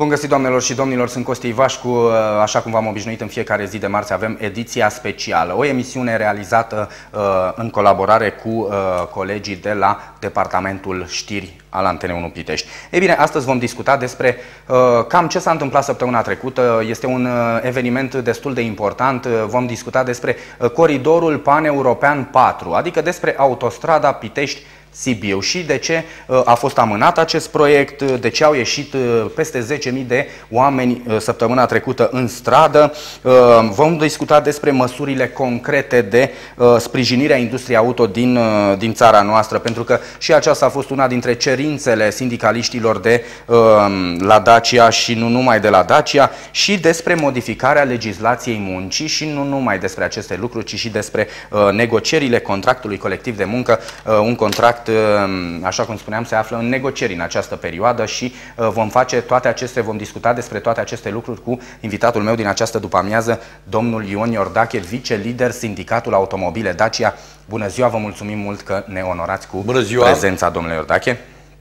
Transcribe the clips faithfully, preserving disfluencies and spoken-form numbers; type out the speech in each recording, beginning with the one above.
Bun găsit, doamnelor și domnilor, sunt Costi Ivașcu. Așa cum v-am obișnuit, în fiecare zi de marți avem ediția specială, o emisiune realizată uh, în colaborare cu uh, colegii de la Departamentul Știri al Antenei unu Pitești. Ei bine, astăzi vom discuta despre uh, cam ce s-a întâmplat săptămâna trecută. Este un uh, eveniment destul de important. Vom discuta despre uh, Coridorul Paneuropean patru, adică despre autostrada Pitești-Sibiu și de ce uh, a fost amânat acest proiect, de ce au ieșit uh, peste zece mii de oameni uh, săptămâna trecută în stradă. Uh, vom discuta despre măsurile concrete de uh, sprijinire a industriei auto din, uh, din țara noastră, pentru că și aceasta a fost una dintre cerințele sindicaliștilor de uh, la Dacia și nu numai de la Dacia, și despre modificarea legislației muncii și nu numai despre aceste lucruri, ci și despre uh, negocierile contractului colectiv de muncă, uh, un contract, uh, așa cum spuneam, se află în negocieri în această perioadă și uh, vom face toate aceste, vom discuta despre toate aceste lucruri cu invitatul meu din această după-amiază, domnul Ion Iordache, vice-lider Sindicatul Automobile Dacia. Bună ziua, vă mulțumim mult că ne onorați cu prezența, domnule Iordache.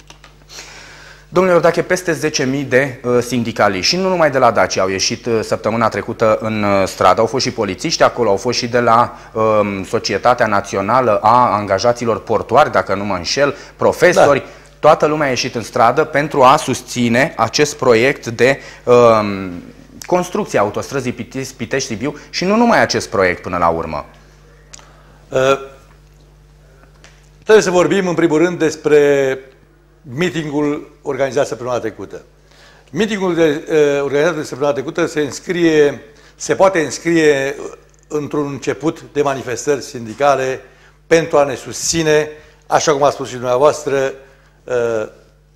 Domnule Iordache, peste zece mii de uh, sindicaliști și nu numai de la Dacia au ieșit uh, săptămâna trecută în uh, stradă, au fost și polițiști acolo, au fost și de la uh, Societatea Națională a Angajaților Portuari, dacă nu mă înșel, profesori. Da. Toată lumea a ieșit în stradă pentru a susține acest proiect de uh, construcție a autostrăzii Pitești-Sibiu și nu numai acest proiect până la urmă. Uh, trebuie să vorbim în primul rând despre meetingul organizat săptămâna trecută. Meetingul de, uh, organizat de săptămâna trecută se înscrie, se poate înscrie într-un început de manifestări sindicale pentru a ne susține, așa cum a spus și dumneavoastră, uh,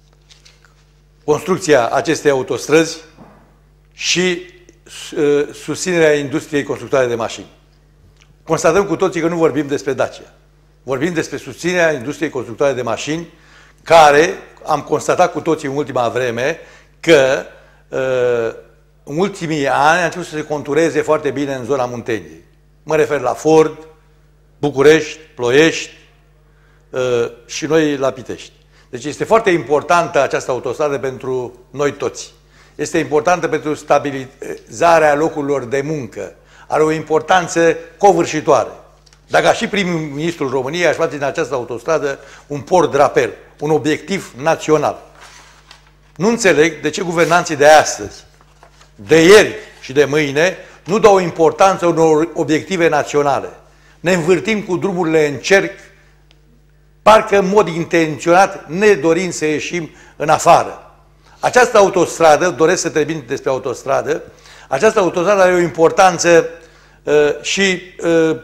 construcția acestei autostrăzi și uh, susținerea industriei constructoare de mașini. Constatăm cu toții că nu vorbim despre Dacia. Vorbim despre susținerea industriei constructoare de mașini, care am constatat cu toții în ultima vreme că uh, în ultimii ani a început să se contureze foarte bine în zona Munteniei. Mă refer la Ford, București, Ploiești uh, și noi la Pitești. Deci este foarte importantă această autostradă pentru noi toți. Este importantă pentru stabilizarea locurilor de muncă. Are o importanță covârșitoare. Dacă și prim-ministrul României aș face din această autostradă un port drapel, un obiectiv național. Nu înțeleg de ce guvernanții de astăzi, de ieri și de mâine, nu dau importanță unor obiective naționale. Ne învârtim cu drumurile în cerc, parcă în mod intenționat, ne dorim să ieșim în afară. Această autostradă, doresc să termin despre autostradă, această autostradă are o importanță uh, și uh,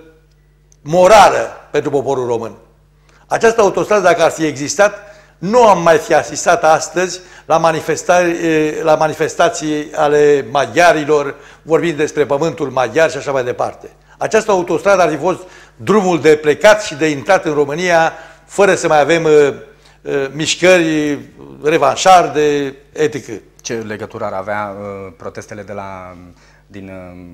morală pentru poporul român. Această autostradă, dacă ar fi existat, nu am mai fi asistat astăzi la, manifestări, la manifestații ale maghiarilor, vorbind despre pământul maghiar și așa mai departe. Această autostradă ar fi fost drumul de plecat și de intrat în România, fără să mai avem uh, uh, mișcări revanșarde, et cetera. Ce legătură ar avea uh, protestele de la, din,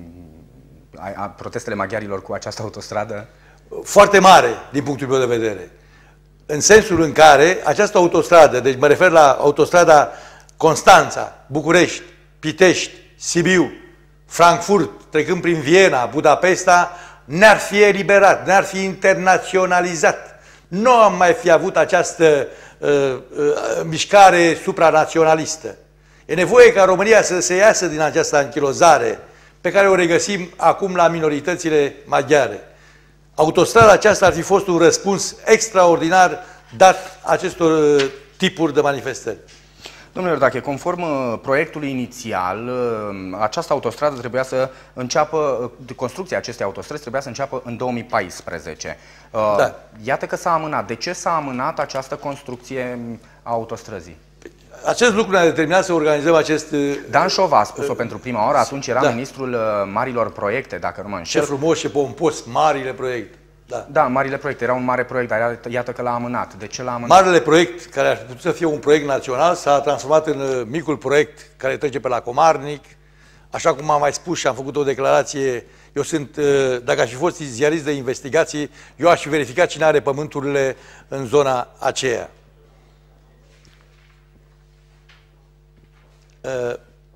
uh, a, a, protestele maghiarilor cu această autostradă? Foarte mare, din punctul meu de vedere. În sensul în care această autostradă, deci mă refer la autostrada Constanța, București, Pitești, Sibiu, Frankfurt, trecând prin Viena, Budapesta, ne-ar fi eliberat, ne-ar fi internaționalizat. Nu am mai fi avut această uh, uh, mișcare supranaționalistă. E nevoie ca România să se iasă din această anchilozare pe care o regăsim acum la minoritățile maghiare. Autostrada aceasta ar fi fost un răspuns extraordinar dat acestor tipuri de manifestări. Domnule Iordache, conform proiectului inițial, această autostradă trebuia să înceapă, construcția acestei autostrăzi trebuia să înceapă în două mii paisprezece. Da. Iată că s-a amânat. De ce s-a amânat această construcție a autostrăzii? Acest lucru ne-a determinat să organizăm acest... Dan Șova a spus-o uh, pentru prima oară, atunci era da. ministrul marilor proiecte, dacă nu mă înșel. Ce frumos și pompos, marile proiecte. Da. da, marile proiecte. Era un mare proiect, dar iată că l-a amânat. De ce l-a amânat? Marele proiect, care ar fi putut să fie un proiect național, s-a transformat în micul proiect care trece pe la Comarnic. Așa cum am mai spus și am făcut o declarație, eu sunt, dacă aș fi fost ziarist de investigații, eu aș fi verificat cine are pământurile în zona aceea.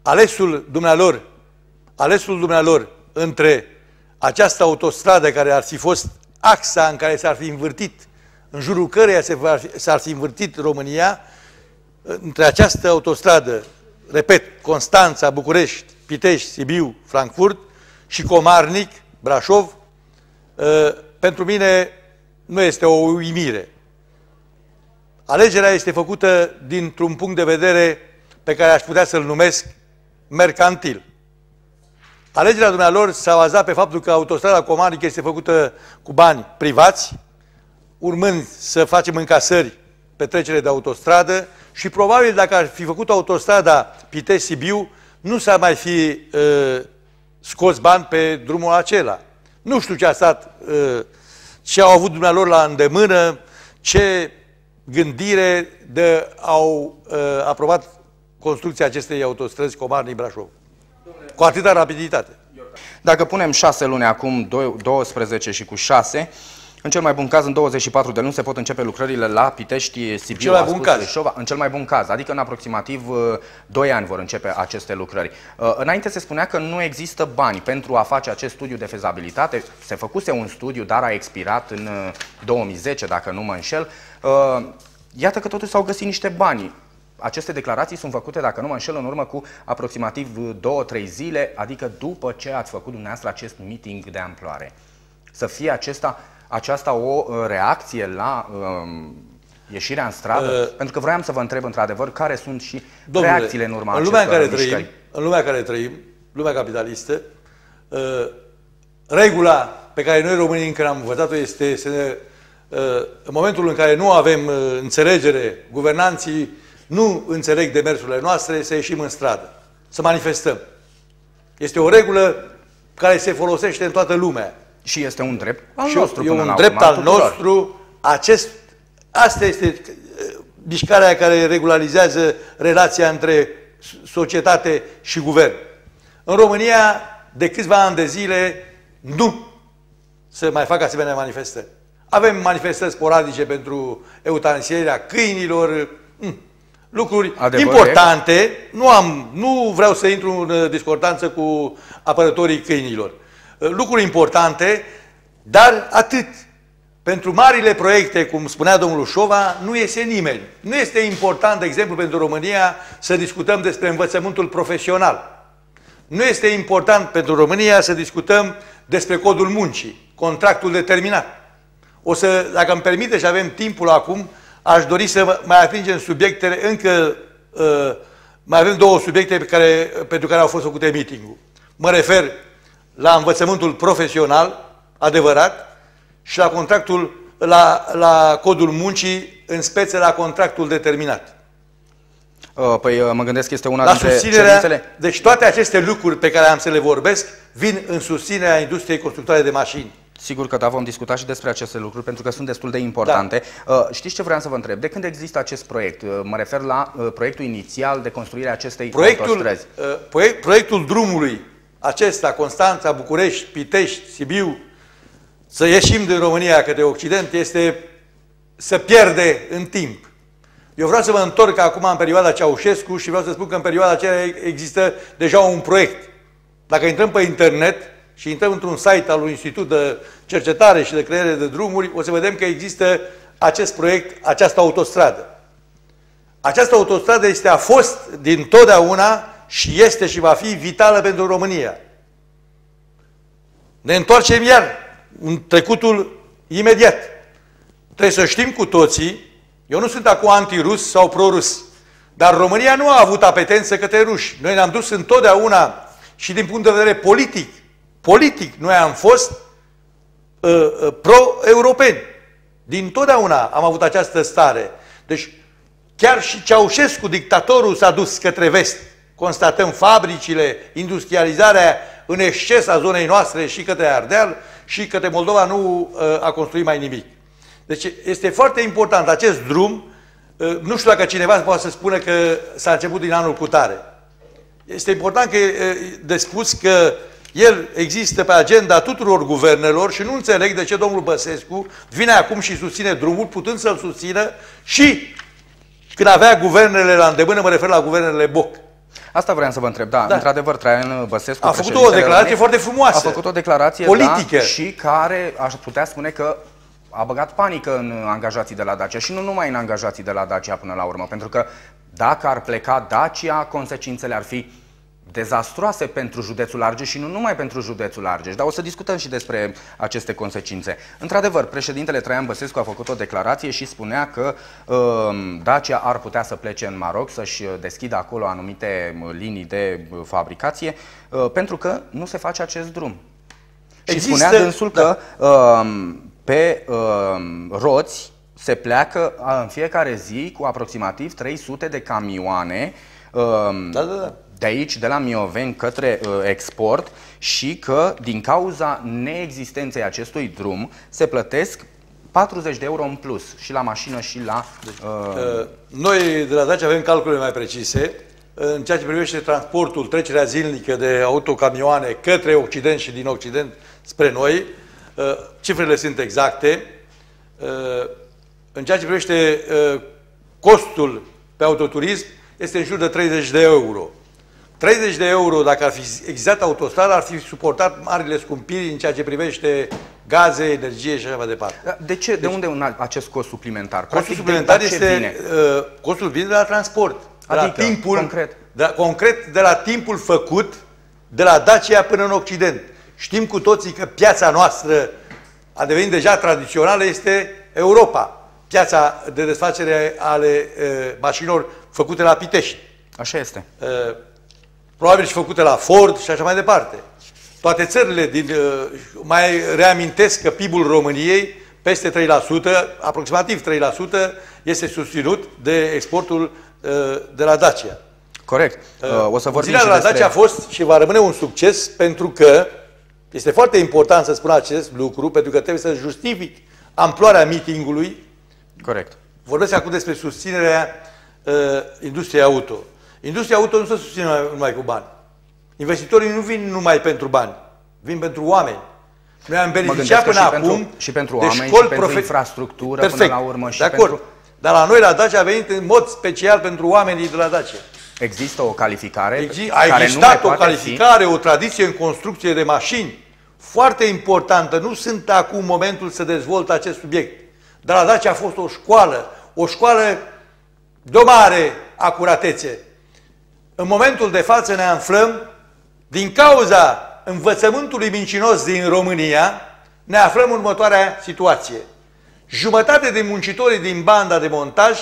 alesul dumnealor, alesul dumnealor între această autostradă care ar fi fost axa în care s-ar fi învârtit, în jurul căreia s-ar fi învârtit România, între această autostradă, repet, Constanța, București, Pitești, Sibiu, Frankfurt și Comarnic, Brașov, pentru mine nu este o uimire. Alegerea este făcută dintr-un punct de vedere pe care aș putea să-l numesc mercantil. Alegerea dumnealor s-a bazat pe faptul că autostrada Comarnic este făcută cu bani privați, urmând să facem încasări pe trecere de autostradă și probabil dacă ar fi făcut autostrada Pitești-Sibiu, nu s-ar mai fi uh, scos bani pe drumul acela. Nu știu ce a stat, uh, ce au avut dumnealor la îndemână, ce gândire de au uh, aprobat construcția acestei autostrăzi Comarnic-Brașov. Cu atâta rapiditate. Dacă punem șase luni acum, douăsprezece și cu șase, în cel mai bun caz, în douăzeci și patru de luni se pot începe lucrările la Pitești, Sibiu, cel mai bun caz. Reșova, în cel mai bun caz, adică în aproximativ doi ani vor începe aceste lucrări. Înainte se spunea că nu există bani pentru a face acest studiu de fezabilitate. Se făcuse un studiu, dar a expirat în două mii zece, dacă nu mă înșel. Iată că totuși s-au găsit niște bani. Aceste declarații sunt făcute, dacă nu mă înșel, în urmă cu aproximativ două trei zile, adică după ce ați făcut dumneavoastră acest meeting de amploare. Să fie acesta, aceasta o reacție la um, ieșirea în stradă? Uh, Pentru că vroiam să vă întreb într-adevăr care sunt și domnule, reacțiile în urma în lumea acestor în care trăim, În lumea în care trăim, lumea capitalistă, uh, regula pe care noi românii încă n-am învățat-o este să ne, uh, în momentul în care nu avem uh, înțelegere, guvernanții nu înțeleg demersurile noastre, să ieșim în stradă, să manifestăm. Este o regulă care se folosește în toată lumea. Și este un drept al și nostru. E un drept al nostru. Acest, asta este mișcarea care regularizează relația între societate și guvern. În România, de câțiva ani de zile, nu se mai fac asemenea manifestări. Avem manifestări sporadice pentru eutanisierea câinilor, lucruri adevăr, importante. Nu, am, nu vreau să intru în discordanță cu apărătorii câinilor. Lucruri importante, dar atât. Pentru marile proiecte, cum spunea domnul Șova, nu iese nimeni. Nu este important, de exemplu, pentru România să discutăm despre învățământul profesional. Nu este important pentru România să discutăm despre codul muncii, contractul determinat. O să, dacă îmi permite și avem timpul acum, aș dori să mai atingem subiectele, încă uh, mai avem două subiecte pe care, pentru care au fost făcute meeting-ul. Mă refer la învățământul profesional, adevărat, și la contractul, la, la codul muncii, în speță la contractul determinat. Păi mă gândesc că este una dintre cerințele. Deci toate aceste lucruri pe care am să le vorbesc vin în susținerea industriei constructoare de mașini. Sigur că da, vom discuta și despre aceste lucruri, pentru că sunt destul de importante. Da. Știți ce vreau să vă întreb? De când există acest proiect? Mă refer la proiectul inițial de construire a acestei proiectul, autostrăzi. Proiect, proiectul drumului acesta, Constanța, București, Pitești, Sibiu, să ieșim din România către Occident, este să pierde în timp. Eu vreau să mă întorc acum în perioada Ceaușescu și vreau să spun că în perioada aceea există deja un proiect. Dacă intrăm pe internet și intrăm într-un site al unui institut de cercetare și de creare de drumuri, o să vedem că există acest proiect, această autostradă. Această autostradă este, a fost din totdeauna și este și va fi vitală pentru România. Ne întoarcem iar în trecutul imediat. Trebuie să știm cu toții, eu nu sunt acum antirus sau pro-rus, dar România nu a avut apetență către ruși. Noi ne-am dus întotdeauna și din punct de vedere politic, politic, noi am fost uh, uh, pro-europeni. Din totdeauna am avut această stare. Deci chiar și Ceaușescu, dictatorul, s-a dus către vest. Constatăm fabricile, industrializarea în exces a zonei noastre și către Ardeal și către Moldova nu uh, a construit mai nimic. Deci este foarte important acest drum. Uh, nu știu dacă cineva poate să spună că s-a început din anul cutare. Este important că, uh, de spus că el există pe agenda tuturor guvernelor și nu înțeleg de ce domnul Băsescu vine acum și susține drumul, putând să-l susțină și când avea guvernele la îndemână, mă refer la guvernele Boc. Asta vreau să vă întreb. Da, da. Într-adevăr, Traian Băsescu a făcut o declarație foarte frumoasă. A făcut o declarație politică. Da, și care, aș putea spune că a băgat panică în angajații de la Dacia și nu numai în angajații de la Dacia până la urmă, pentru că dacă ar pleca Dacia, consecințele ar fi dezastroase pentru județul Argeș și nu numai pentru județul Argeș, dar o să discutăm și despre aceste consecințe. Într-adevăr, președintele Traian Băsescu a făcut o declarație și spunea că uh, Dacia ar putea să plece în Maroc, să-și deschidă acolo anumite linii de fabricație, uh, pentru că nu se face acest drum. Există, și spunea dânsul da. că uh, pe uh, roți se pleacă în fiecare zi cu aproximativ trei sute de camioane uh, da, da, da. de aici, de la Mioveni, către uh, export și că din cauza neexistenței acestui drum se plătesc patruzeci de euro în plus și la mașină și la... Uh... Noi de la Dacia avem calcule mai precise în ceea ce privește transportul, trecerea zilnică de autocamioane către Occident și din Occident spre noi. Cifrele sunt exacte. În ceea ce privește costul pe autoturism, este în jur de treizeci de euro. treizeci de euro, dacă ar fi existat autostradă, ar fi suportat marile scumpiri în ceea ce privește gaze, energie și așa mai departe. De ce? Deci, de unde un acest cost suplimentar? Costul Practic, suplimentar este vine? Uh, costul vine de la transport. De adică, la timpul, concret? De la, concret, de la timpul făcut de la Dacia până în Occident. Știm cu toții că piața noastră a devenit deja tradițională, este Europa. Piața de desfacere ale uh, mașinilor făcute la Pitești. Așa este. Uh, probabil și făcute la Ford și așa mai departe. Toate țările, din, mai reamintesc că P I B-ul României, peste trei la sută, aproximativ trei la sută, este susținut de exportul de la Dacia. Corect. O să vorbim Zilea și de la despre... Dacia a fost și va rămâne un succes pentru că este foarte important să spun acest lucru, pentru că trebuie să justific amploarea meetingului. Corect. Vorbesc acum despre susținerea uh, industriei auto. Industria auto nu se susține numai cu bani. Investitorii nu vin numai pentru bani, vin pentru oameni. Noi am beneficiat până și acum pentru, și pentru de oameni, școli și pentru profe... infrastructură, Perfect. Până la urmă. Și de acord. pentru... Dar la noi, la Dacia, a venit în mod special pentru oamenii de la Dacia. Există o calificare Exi... care A existat nu o calificare, fi... o tradiție în construcție de mașini foarte importantă. Nu sunt acum momentul să dezvolt acest subiect. Dar la Dacia a fost o școală, o școală de o mare acuratețe. În momentul de față ne aflăm, din cauza învățământului mincinos din România, ne aflăm în următoarea situație. Jumătate de muncitorii din banda de montaj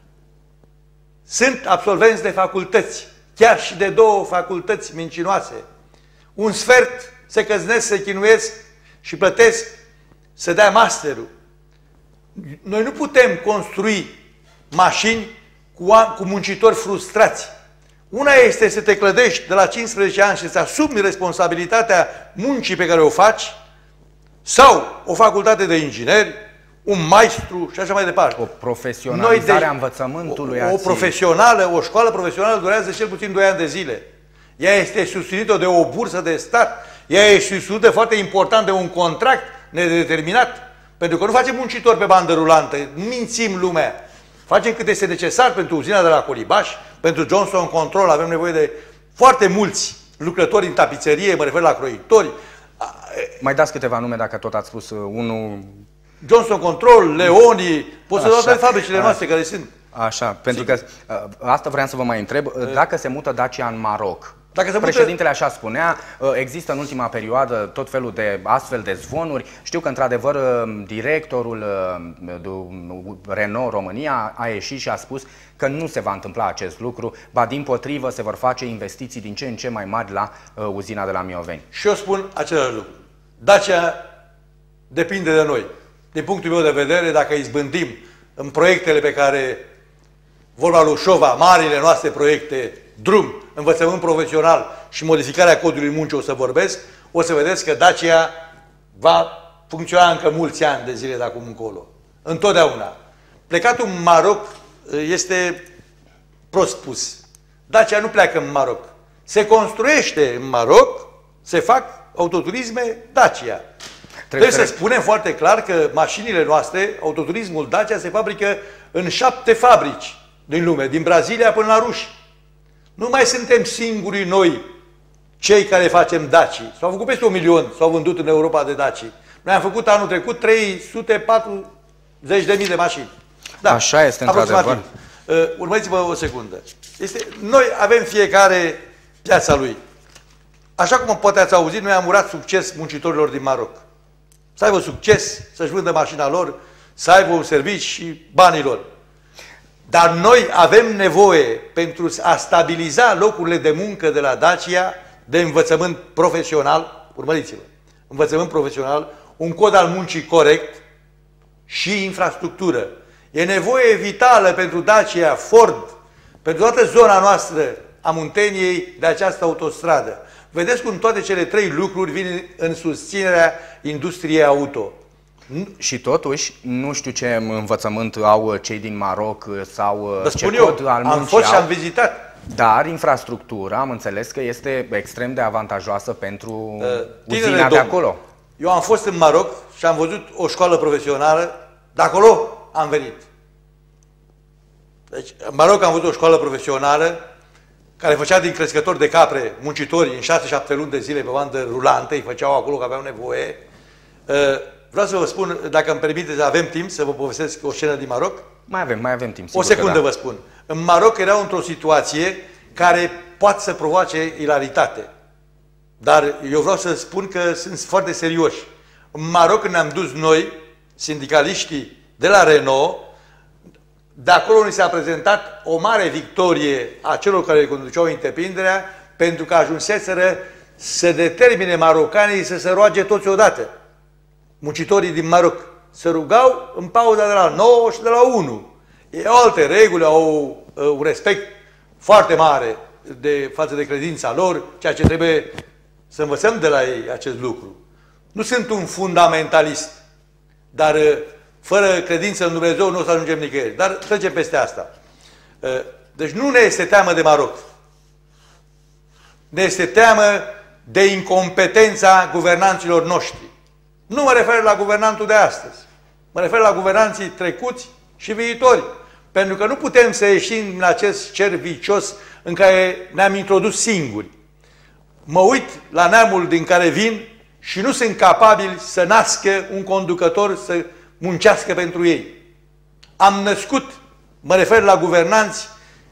sunt absolvenți de facultăți, chiar și de două facultăți mincinoase. Un sfert se căznesc, se chinuiesc și plătesc să dea masterul. Noi nu putem construi mașini cu, cu muncitori frustrați. Una este să te clădești de la cincisprezece ani și să asumi responsabilitatea muncii pe care o faci, sau o facultate de ingineri, un maestru și așa mai departe. O profesionalizare a învățământului. O, o profesională, o școală profesională durează cel puțin doi ani de zile. Ea este susținută de o bursă de stat, ea este susținută foarte important de un contract nedeterminat, pentru că nu facem muncitori pe bandă rulantă, nu mințim lumea. Facem cât este necesar pentru uzina de la Colibaș, pentru Johnson Control, avem nevoie de foarte mulți lucrători în tapiserie, mă refer la croitori. Mai dați câteva nume dacă tot ați spus unul... Johnson Control, Leoni, pot să dau toate fabricile noastre care sunt. Așa, pentru că asta vreau să vă mai întreb, dacă se mută Dacia în Maroc, Dacă se președintele așa spunea, există în ultima perioadă tot felul de astfel de zvonuri. Știu că, într-adevăr, directorul Renault România a ieșit și a spus că nu se va întâmpla acest lucru, ba dimpotrivă se vor face investiții din ce în ce mai mari la uzina de la Mioveni. Și eu spun același lucru. Dacia depinde de noi. Din punctul meu de vedere, dacă izbândim în proiectele pe care, vorba lui Șova, marile noastre proiecte, drum, învățământ profesional și modificarea codului muncii o să vorbesc, o să vedeți că Dacia va funcționa încă mulți ani de zile de acum încolo. Întotdeauna. Plecatul în Maroc este prost spus. Dacia nu pleacă în Maroc. Se construiește în Maroc, se fac autoturisme Dacia. Trebuie, Trebuie să spunem foarte clar că mașinile noastre, autoturismul Dacia, se fabrică în șapte fabrici din lume, din Brazilia până la ruși. Nu mai suntem singurii noi, cei care facem Daci. S-au făcut peste un milion, s-au vândut în Europa de Daci. Noi am făcut anul trecut trei sute patruzeci de mii de mașini. Da, așa este, într-adevăr. Uh, urmăriți-vă o secundă. Este, noi avem fiecare piața lui. Așa cum poate ați auzit, noi am urat succes muncitorilor din Maroc. Să aibă succes, să-și vândă mașina lor, să aibă un serviciu și banii lor. Dar noi avem nevoie, pentru a stabiliza locurile de muncă de la Dacia, de învățământ profesional, urmăriți-vă, învățământ profesional, un cod al muncii corect și infrastructură. E nevoie vitală pentru Dacia, Ford, pentru toată zona noastră a Munteniei de această autostradă. Vedeți cum toate cele trei lucruri vin în susținerea industriei auto. Și totuși, nu știu ce învățământ au cei din Maroc sau Vă ce spun cod eu, al muncii am fost au, și am vizitat. Dar infrastructura, am înțeles că este extrem de avantajoasă pentru uh, uzina de acolo. Eu am fost în Maroc și am văzut o școală profesională, de acolo am venit. Deci, în Maroc am văzut o școală profesională care făcea din crescători de capre muncitori în șase șapte luni de zile pe bandă rulantă, îi făceau acolo că aveau nevoie. Vreau să vă spun, dacă îmi permiteți, avem timp să vă povestesc o scenă din Maroc? Mai avem, mai avem timp. O secundă da. Vă spun. În Maroc erau într-o situație care poate să provoace ilaritate. Dar eu vreau să spun că sunt foarte serioși. În Maroc, când ne-am dus noi, sindicaliștii de la Renault, de acolo ni s-a prezentat o mare victorie a celor care conduceau întreprinderea, pentru că ajunseseră să determine marocanii să se roage toți odată. Muncitorii din Maroc se rugau în pauza de la nouă și de la unu. Ei au alte reguli, au un respect foarte mare de, față de credința lor, ceea ce trebuie să învățăm de la ei acest lucru. Nu sunt un fundamentalist, dar fără credință în Dumnezeu nu o să ajungem nicăieri. Dar trecem peste asta. Deci nu ne este teamă de Maroc. Ne este teamă de incompetența guvernanților noștri. Nu mă refer la guvernantul de astăzi. Mă refer la guvernanții trecuți și viitori. Pentru că nu putem să ieșim în acest cer vicios în care ne-am introdus singuri. Mă uit la neamul din care vin și nu sunt capabili să nască un conducător să muncească pentru ei. Am născut, mă refer la guvernanți,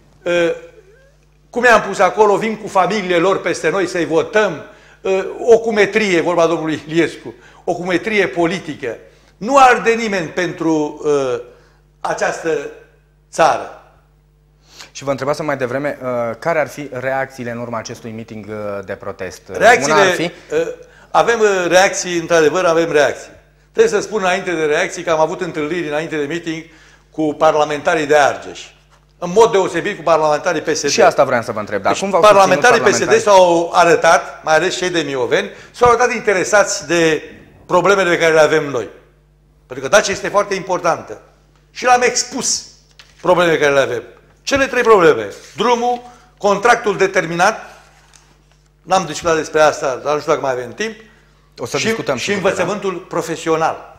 cum i-am pus acolo, vin cu familiile lor peste noi să-i votăm, o cumetrie, vorba domnului Iliescu, o cumetrie politică. Nu arde nimeni pentru uh, această țară. Și vă întrebasem mai devreme, uh, care ar fi reacțiile în urma acestui meeting de protest? Reacțiile, Una ar fi... uh, avem uh, reacții, într-adevăr avem reacții. Trebuie să spun înainte de reacții că am avut întâlniri înainte de meeting cu parlamentarii de Argeș. În mod deosebit cu parlamentarii P S D. Și asta vreau să vă întreb. Dar deci cum v-au parlamentarii P S D s-au arătat, mai ales cei de Mioveni, s-au arătat interesați de problemele pe care le avem noi. Pentru că Dacia este foarte importantă. Și l-am expus problemele pe care le avem. Cele trei probleme. Drumul, contractul determinat, n-am discutat despre asta, dar nu știu dacă mai avem timp, o să și, discutăm și învățământul da? profesional.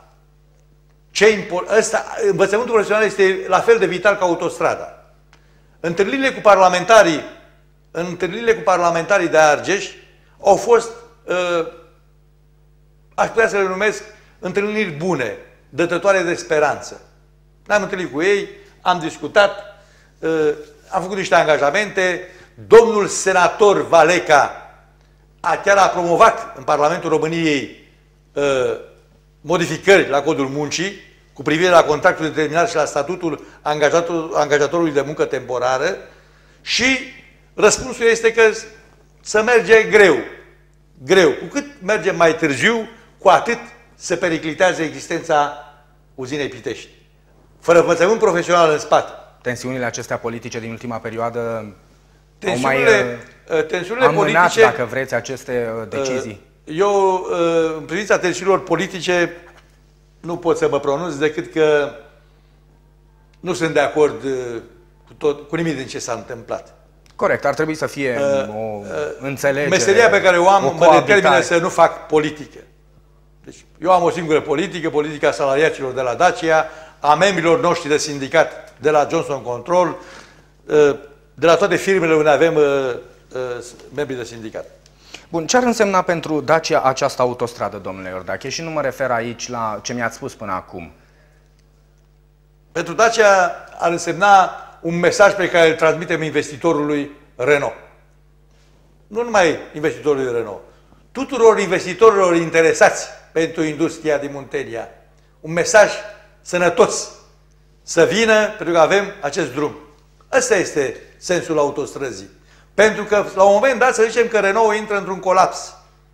Ce ăsta, învățământul profesional este la fel de vital ca autostrada. Întâlnirile cu parlamentarii, întâlnirile cu parlamentarii de Argeș au fost, uh, aș putea să le numesc, întâlniri bune, dătătoare de speranță. Ne-am întâlnit cu ei, am discutat, uh, am făcut niște angajamente. Domnul senator Valeca a chiar a promovat în Parlamentul României uh, modificări la Codul Muncii cu privire la contractul determinat și la statutul angajator, angajatorului de muncă temporară și răspunsul este că să merge greu. Greu. Cu cât merge mai târziu, cu atât se periclitează existența uzinei Pitești. Fără învățământ profesional în spate. Tensiunile acestea politice din ultima perioadă tensiunile, au mai tensiunile amânat, politice, dacă vreți, aceste decizii? Eu, în privința tensiunilor politice, nu pot să mă pronunț decât că nu sunt de acord cu, tot, cu nimic din ce s-a întâmplat. Corect, ar trebui să fie uh, o uh, înțelegere. Meseria pe care o am o mă determină să nu fac politică. Deci, eu am o singură politică, politica salariaților de la Dacia, a membrilor noștri de sindicat de la Johnson Control, uh, de la toate firmele unde avem uh, uh, membri de sindicat. Bun, ce ar însemna pentru Dacia această autostradă, domnule Iordache? Și nu mă refer aici la ce mi-ați spus până acum. Pentru Dacia ar însemna un mesaj pe care îl transmitem investitorului Renault. Nu numai investitorului Renault, tuturor investitorilor interesați pentru industria din Muntenia. Un mesaj sănătos să vină pentru că avem acest drum. Ăsta este sensul autostrăzii. Pentru că la un moment dat să zicem că Renault intră într-un colaps.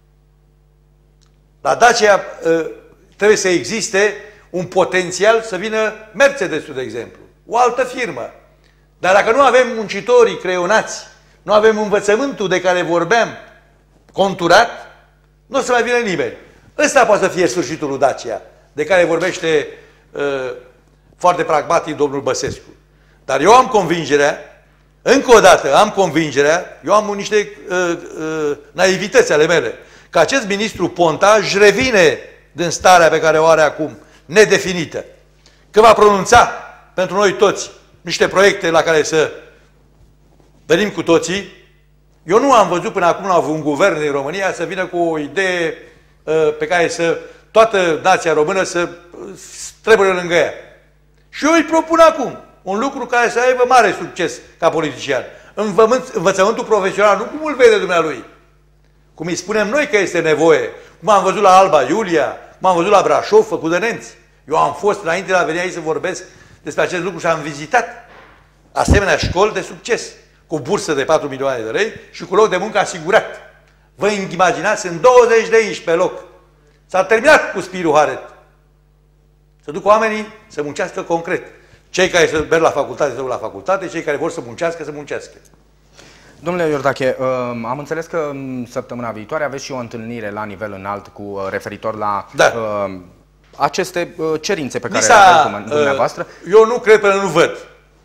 La Dacia trebuie să existe un potențial să vină Mercedes-ul, de exemplu. O altă firmă. Dar dacă nu avem muncitorii creionați, nu avem învățământul de care vorbeam conturat, nu o să mai vină nimeni. Ăsta poate să fie sfârșitul lui Dacia, de care vorbește uh, foarte pragmatic domnul Băsescu. Dar eu am convingerea, încă o dată am convingerea, eu am niște uh, uh, naivități ale mele, că acest ministru Ponta își revine din starea pe care o are acum, nedefinită. Că va pronunța pentru noi toți niște proiecte la care să venim cu toții. Eu nu am văzut până acum un guvern din România să vină cu o idee uh, pe care să toată nația română să trebuie lângă ea. Și eu îi propun acum un lucru care să aibă mare succes ca politician. Învățământul profesional, nu cum îl vede dumnealui, cum îi spunem noi că este nevoie, cum am văzut la Alba Iulia, cum am văzut la Brașov, făcut de nemți. Eu am fost înainte de a veni aici să vorbesc despre acest lucru și am vizitat asemenea școli de succes, cu bursă de patru milioane de lei și cu loc de muncă asigurat. Vă imaginați, sunt douăzeci de inși pe loc. S-a terminat cu spirul Haret. Să duc oamenii să muncească concret. Cei care să merg la facultate să duc la facultate, cei care vor să muncească, să muncească. Domnule Iordache, am înțeles că săptămâna viitoare aveți și o întâlnire la nivel înalt cu referitor la da. aceste cerințe pe care le aveți dumneavoastră. Eu nu cred până nu văd.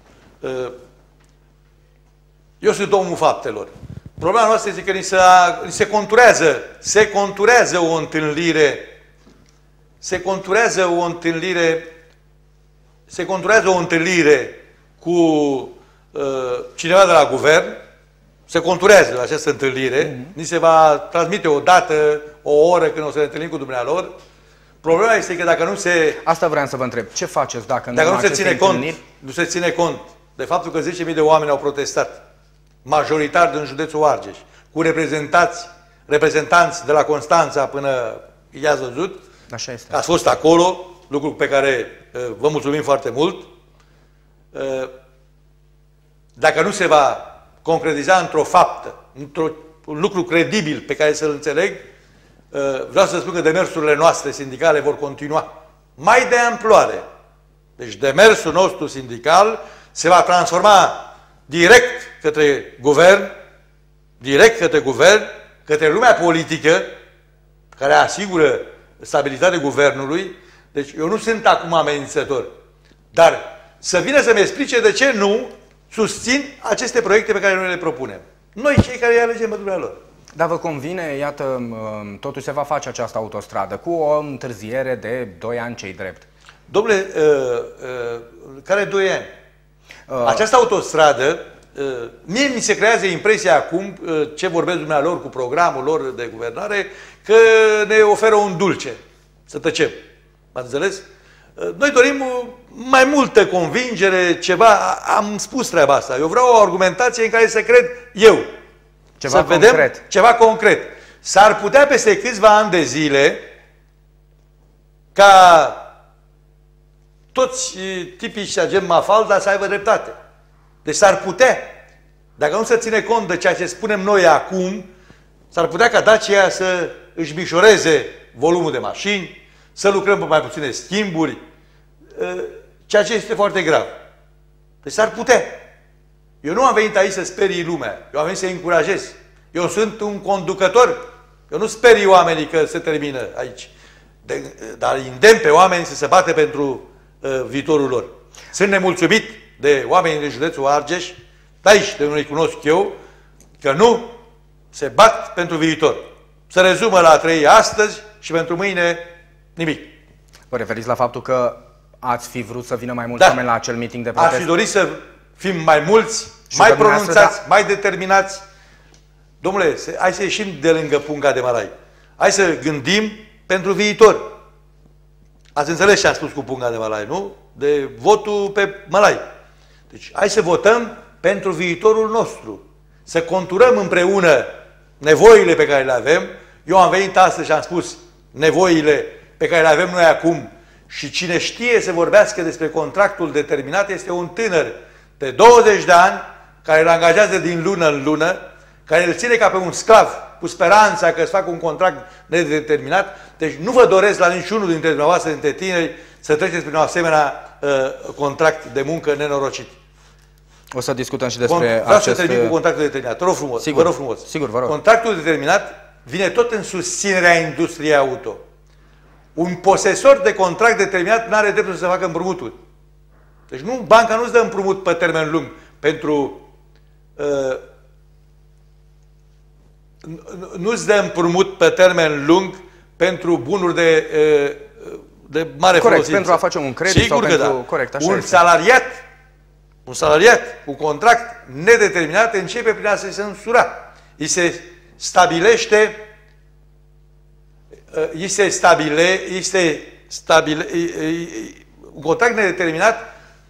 Eu sunt omul faptelor. Problema noastră este că ni se, ni se conturează, se conturează o întâlnire, se conturează o întâlnire, se conturează o întâlnire cu uh, cineva de la guvern, se conturează la această întâlnire, mm-hmm. ni se va transmite o dată, o oră când o să ne întâlnim cu dumnealor. Problema este că dacă nu se... Asta vreau să vă întreb. Ce faceți dacă, dacă nu, nu se ține cont, întâlniri? nu se ține cont de faptul că zece mii de oameni au protestat, majoritar din județul Argeș, cu reprezentanți, reprezentanți de la Constanța până i-ați văzut. Așa este. Ați fost acolo, lucru pe care uh, vă mulțumim foarte mult. Uh, dacă nu se va concretiza într-o faptă, într-un lucru credibil pe care să-l înțeleg, uh, vreau să spun că demersurile noastre sindicale vor continua mai de amploare. Deci demersul nostru sindical se va transforma direct către guvern, direct către guvern, către lumea politică, care asigură stabilitatea guvernului. Deci eu nu sunt acum amenințător. Dar să vină să-mi explice de ce nu susțin aceste proiecte pe care noi le propunem. Noi, cei care îi alegem pe dumnealor. Dar vă convine, iată, totuși se va face această autostradă cu o întârziere de doi ani, ce-i drept. Domnule, uh, uh, care doi ani? Uh. Această autostradă, uh, mie mi se creează impresia acum, uh, ce vorbesc dumnealor cu programul lor de guvernare, că ne oferă un dulce. Să tăcem. M-ați înțeles? Uh, noi dorim uh, mai multă convingere, ceva, am spus treaba asta. Eu vreau o argumentație în care să cred eu. Ceva să concret. vedem ceva concret. S-ar putea peste câțiva ani de zile ca toți tipici agent Mafalda să aibă dreptate. Deci s-ar putea, dacă nu se ține cont de ceea ce spunem noi acum, s-ar putea ca Dacia să își mișoreze volumul de mașini, să lucrăm pe mai puține schimburi, ceea ce este foarte grav. Deci s-ar putea. Eu nu am venit aici să sperii lumea, eu am venit să-i încurajez. Eu sunt un conducător, eu nu sperii oamenii că se termină aici, de, dar îndemn pe oameni să se bate pentru uh, viitorul lor. Sunt nemulțumit de oamenii din județul Argeș, de aici, de unde îi cunosc eu, că nu se bat pentru viitor. Se rezumă la a trăi astăzi și pentru mâine nimic. Vă referiți la faptul că ați fi vrut să vină mai mulți da. oameni la acel meeting de protest? Aș fi dorit să fim mai mulți Și mai dumneavoastră, pronunțați, da. mai determinați. Domnule, hai să ieșim de lângă punga de Marai. Hai să gândim pentru viitor. Ați înțeles ce am spus cu punga de Marai, nu? De votul pe Marai. Deci, hai să votăm pentru viitorul nostru. Să conturăm împreună nevoile pe care le avem. Eu am venit astăzi și am spus nevoile pe care le avem noi acum și cine știe să vorbească despre contractul determinat este un tânăr de douăzeci de ani care îl angajează din lună în lună, care îl ține ca pe un sclav cu speranța că îți fac un contract nedeterminat. Deci nu vă doresc la niciunul dintre dumneavoastră, dintre tineri, să treceți prin un asemenea uh, contract de muncă nenorocit. O să discutăm și despre Vreau acest... să termin cu contractul determinat. Vă rog frumos. Sigur, vă rog frumos. Sigur, vă rog. Contractul determinat vine tot în susținerea industriei auto. Un posesor de contract determinat nu are dreptul să facă împrumuturi. Deci nu, banca nu îți dă împrumut pe termen lung pentru... Uh, nu îți dă împrumut pe termen lung pentru bunuri de, uh, de mare Corect, folosință. pentru a face un credit Sigur sau că pentru... da. Corect, așa un este. salariat, un salariat cu contract nedeterminat începe prin a se censura. Îi se stabilește îi se stabile, îi se stabile, un contract nedeterminat,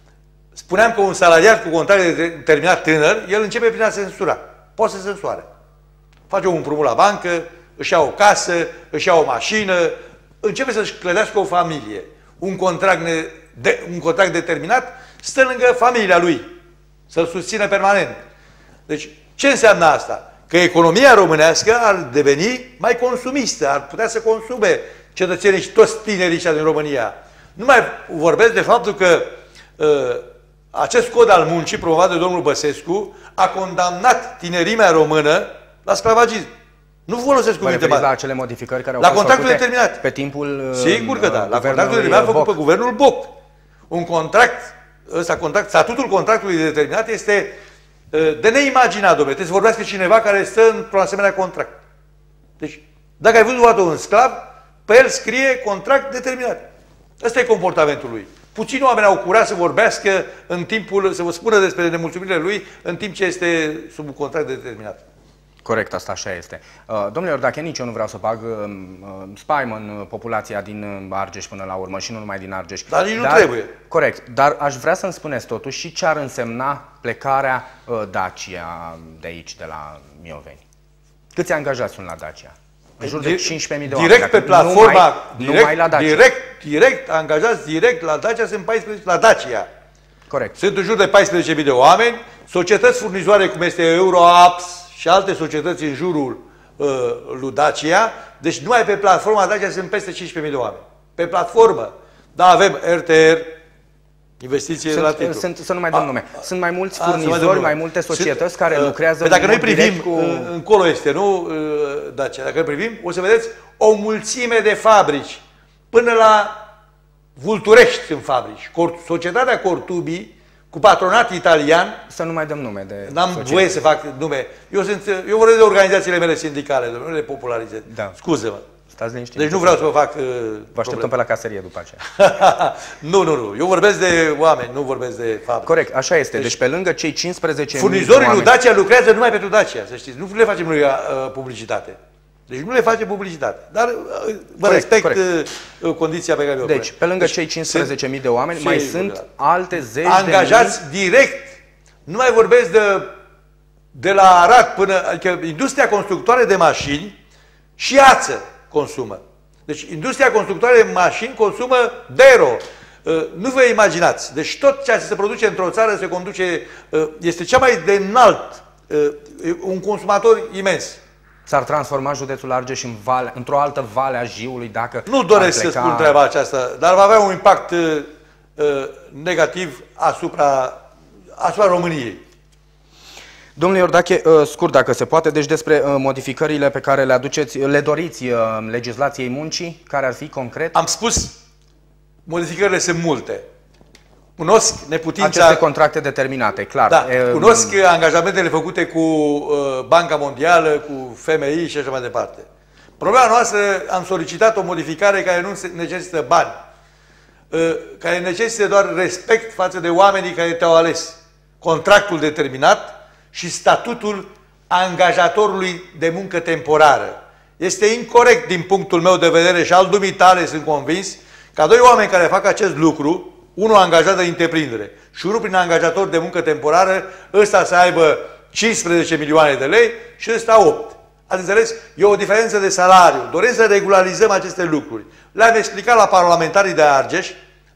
spuneam că un salariat cu contract nedeterminat tânăr, el începe prin a se censura. Poate să se însoare. Face un împrumut la bancă, își ia o casă, își ia o mașină, începe să-și clădească o familie. Un contract, ne, de, un contract determinat stă lângă familia lui, să-l susțină permanent. Deci, ce înseamnă asta? Că economia românească ar deveni mai consumistă, ar putea să consume cetățenii și toți tinerii din România. Nu mai vorbesc de faptul că uh, acest cod al muncii promovat de domnul Băsescu a condamnat tinerimea română la sclavagism. Nu folosesc cuvinte mari. La acele modificări care au la fost contractul făcute determinat. Pe timpul Sigur că da. La contractul determinat făcut pe guvernul Boc. Un contract, ăsta contract, statutul contractului determinat este de neimaginat, domnule. Trebuie să vorbească cineva care stă într-un asemenea contract. Deci, dacă ai văzut o dată un sclav, pe el scrie contract determinat. Ăsta e comportamentul lui. Puțini oameni au curaj să vorbească în timpul, să vă spună despre nemulțumirile lui, în timp ce este sub un contract determinat. Corect, asta așa este. Uh, domnule Iordache, nici eu nu vreau să bag uh, spaimă în populația din Argeș până la urmă și nu numai din Argeș. Dar nici nu trebuie. Corect, dar aș vrea să-mi spuneți totuși și ce ar însemna plecarea uh, Dacia de aici, de la Mioveni. Câți angajați sunt la Dacia? În jur de cincisprezece mii de oameni. Direct pe platforma, numai, direct, numai la Dacia. direct, direct, angajați direct la Dacia, sunt paisprezece la Dacia. Corect. Sunt în jur de paisprezece mii de oameni, societăți furnizoare cum este Euroapps și alte societăți în jurul uh, lui Dacia, deci numai pe platforma Dacia sunt peste cincisprezece mii de oameni. Pe platformă, da, avem R T R, investiție sunt, la titlu. Sunt, să nu mai dăm nume. Sunt mai mulți a, furnizori, mai, mai multe societăți sunt, care uh, lucrează Dacă noi privim, cu... încolo este, nu, uh, Dacia, dacă privim, o să vedeți o mulțime de fabrici, până la Vulturești în fabrici. Societatea Cortubii, cu patronat italian. Să nu mai dăm nume de N-am voie să fac nume. Eu, sunt, eu vorbesc de organizațiile mele sindicale, nu le popularizez. Da. Scuză-mă. Stați liniștit. Deci nu vreau să vă fac uh, Vă așteptăm pe la caserie după aceea. Nu, nu, nu. Eu vorbesc de oameni, nu vorbesc de fabrici. Corect, așa este. Deci, deci pe lângă cei cincisprezece mii furnizorii lui Dacia lucrează numai pentru Dacia, să știți. Nu le facem noi uh, publicitate. Deci nu le face publicitate. Dar uh, vă corect, respect corect. Uh, condiția pe care o Deci, pe lângă deci, cei cincisprezece mii de oameni, mai sunt da. alte zeci angajați de mii... direct. Nu mai vorbesc de, de la Arad până... Adică industria constructoare de mașini și ață consumă. Deci industria constructoare de mașini consumă dero. Uh, nu vă imaginați. Deci tot ceea ce se produce într-o țară se conduce... Uh, este cea mai de înalt. Uh, un consumator imens. S-ar transforma județul Argeș în vale, într-o altă vale a Jiului dacă... Nu doresc pleca... să spun treaba aceasta, dar va avea un impact uh, negativ asupra, asupra României. Domnule Iordache, uh, scurt dacă se poate, deci despre uh, modificările pe care le aduceți, le doriți uh, legislației muncii, care ar fi concret? Am spus, modificările sunt multe. Cunosc neputința... Aceste contracte determinate, clar. Da, cunosc angajamentele făcute cu uh, Banca Mondială, cu F M I și așa mai departe. Problema noastră, am solicitat o modificare care nu necesită bani, uh, care necesită doar respect față de oamenii care te-au ales. contractul determinat și statutul angajatorului de muncă temporară. Este incorect din punctul meu de vedere și al dumitale sunt convins ca doi oameni care fac acest lucru, unul angajat de întreprindere și unul prin angajator de muncă temporară, ăsta să aibă cincisprezece milioane de lei și ăsta opt. Ați înțeles? E o diferență de salariu. Doresc să regularizăm aceste lucruri. Le-am explicat la parlamentarii de Argeș,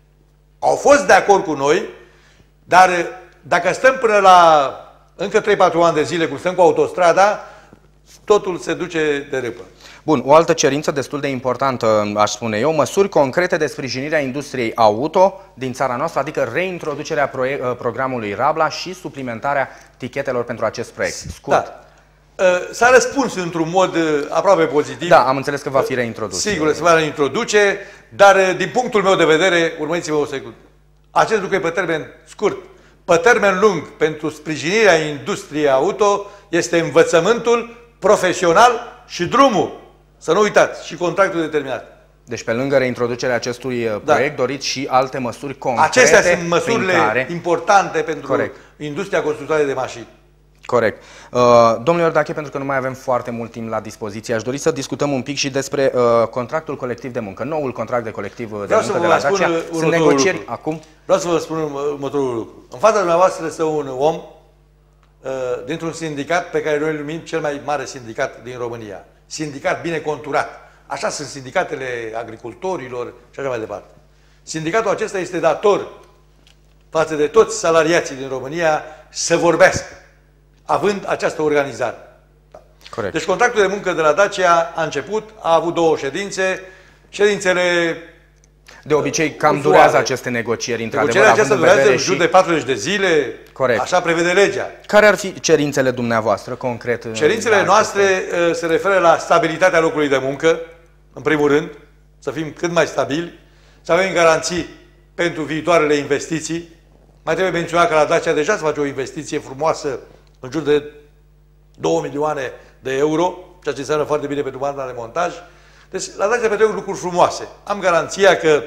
au fost de acord cu noi, dar dacă stăm până la încă trei patru ani de zile, cum stăm cu autostrada, totul se duce de râpă. Bun, o altă cerință destul de importantă, aș spune eu, măsuri concrete de sprijinire a industriei auto din țara noastră, adică reintroducerea programului Rabla și suplimentarea tichetelor pentru acest proiect. Scurt. Da. S-a răspuns într-un mod aproape pozitiv. Da, am înțeles că va fi reintrodus. Sigur, se va reintroduce, dar din punctul meu de vedere, urmăriți-vă o secundă, acest lucru e pe termen scurt. Pe termen lung, pentru sprijinirea industriei auto, este învățământul profesional și drumul. Să nu uitați, și contractul determinat. Deci pe lângă reintroducerea acestui da. proiect, doriți și alte măsuri concrete. Acestea sunt măsurile care... importante pentru Corect. industria constructoare de mașini. Corect. Uh, domnule Iordache, pentru că nu mai avem foarte mult timp la dispoziție, aș dori să discutăm un pic și despre uh, contractul colectiv de muncă, noul contract de colectiv de Vreau muncă de la Dacia. Sunt negocieri lucru. acum? Vreau să vă spun următorul lucru. În fața dumneavoastră stă un om uh, dintr-un sindicat pe care noi îl numim cel mai mare sindicat din România. Sindicat bine conturat. Așa sunt sindicatele agricultorilor și așa mai departe. Sindicatul acesta este dator față de toți salariații din România să vorbească, având această organizare. Corect. Deci contractul de muncă de la Dacia a început, a avut două ședințe, ședințele... De obicei cam usuale. Durează aceste negocieri, într-adevăr. Negocierea aceasta durează în jur de patruzeci de zile, Corect. Așa prevede legea. Care ar fi cerințele dumneavoastră, concret? Cerințele noastre uh, se referă la stabilitatea locului de muncă, în primul rând, să fim cât mai stabili, să avem garanții pentru viitoarele investiții. Mai trebuie menționat că la Dacia deja se face o investiție frumoasă în jur de două milioane de euro, ceea ce înseamnă foarte bine pentru banda de montaj. Deci la Dacia petrec lucruri frumoase. Am garanția că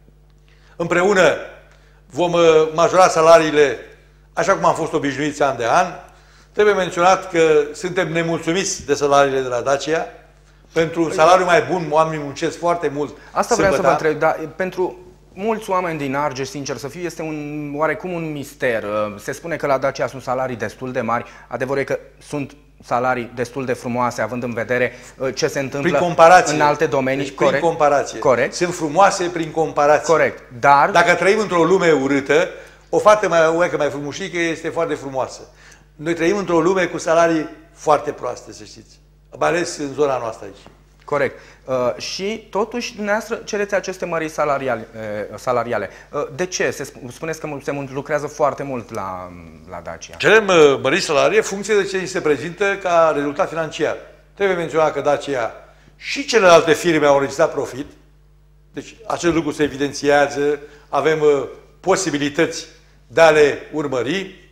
împreună vom majora salariile așa cum am fost obișnuiți an de an. Trebuie menționat că suntem nemulțumiți de salariile de la Dacia. Pentru un salariu mai bun, oamenii muncesc foarte mult. Asta vreau să vă întreb, dar pentru mulți oameni din Argeș, sincer să fiu, este un, oarecum un mister. Se spune că la Dacia sunt salarii destul de mari. Adevărul e că sunt salarii destul de frumoase, având în vedere ce se întâmplă în alte domenii. Deci, prin comparație. Corect. Sunt frumoase prin comparație. Corect. Dar... Dacă trăim într-o lume urâtă, o fată mai, o mai frumușică este foarte frumoasă. Noi trăim într-o lume cu salarii foarte proaste, să știți. Mai ales în zona noastră aici. Corect. Uh, și totuși dumneavoastră cereți aceste mări salariale. Uh, salariale. Uh, de ce? Se sp spuneți că se lucrează foarte mult la, la Dacia. Cerem uh, mări salarii în funcție de ce îi se prezintă ca rezultat financiar. Trebuie menționat că Dacia și celelalte firme au înregistrat profit. Deci acest lucru se evidențiază. Avem uh, posibilități de a le urmări.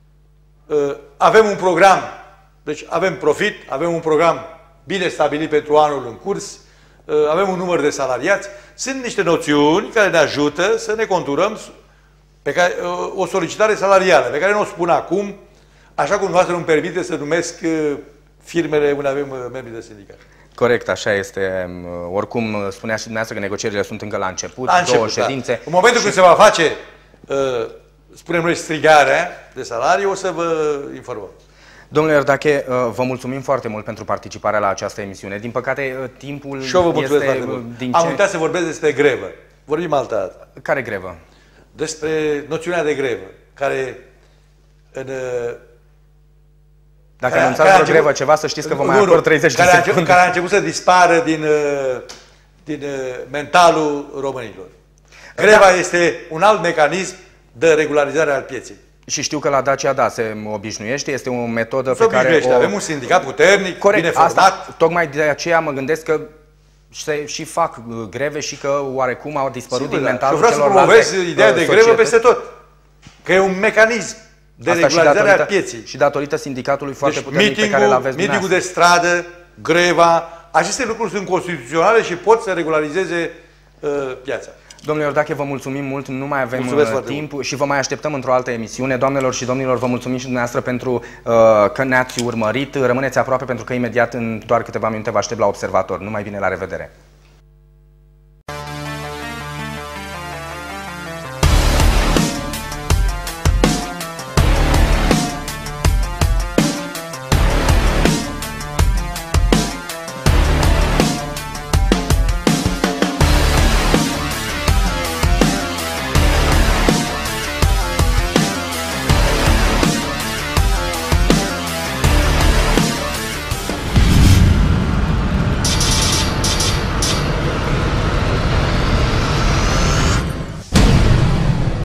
Uh, avem un program. Deci avem profit, avem un program bine stabilit pentru anul în curs, avem un număr de salariați. Sunt niște noțiuni care ne ajută să ne conturăm pe care, o solicitare salarială, pe care nu o spun acum, așa cum noastră îmi permite să numesc firmele unde avem membri de sindicat. Corect, așa este. Oricum, spunea și dumneavoastră că negocierile sunt încă la început, la început două ședințe. Da. În momentul și... când se va face, spunem noi, strigarea de salarii, o să vă informăm. Domnule Iordache, vă mulțumim foarte mult pentru participarea la această emisiune. Din păcate, timpul și eu vă mulțumesc este... foarte mult. Din Am ce... uitat să vorbesc despre grevă. Vorbim altă dată. Care grevă? Despre noțiunea de grevă, care în... Dacă anunțați o grevă ceva, să știți că vă mai acord treizeci de secunde. Început, care a început să dispară din, din mentalul românilor. Greva da. Este un alt mecanism de regularizare al pieței. Și știu că la Dacia, da, se obișnuiește, este o metodă se pe care o... Avem un sindicat puternic, corect, bine format. Asta, tocmai de aceea mă gândesc că se și fac greve și că oarecum au dispărut Sigur, din mentalul da. celorlalte celorlalte vreau să promovez ideea de societăți. grevă peste tot. Că e un mecanism de asta regularizare a pieței. Și datorită sindicatului foarte deci, puternic pe care l-aveți meeting-ul de stradă, greva, aceste lucruri sunt constituționale și pot să regularizeze uh, piața. Domnule Iordache, vă mulțumim mult, nu mai avem timp mult. și vă mai așteptăm într-o altă emisiune. Doamnelor și domnilor, vă mulțumim și dumneavoastră pentru uh, că ne-ați urmărit. Rămâneți aproape pentru că imediat, în doar câteva minute, vă aștept la Observator. Numai bine, la revedere!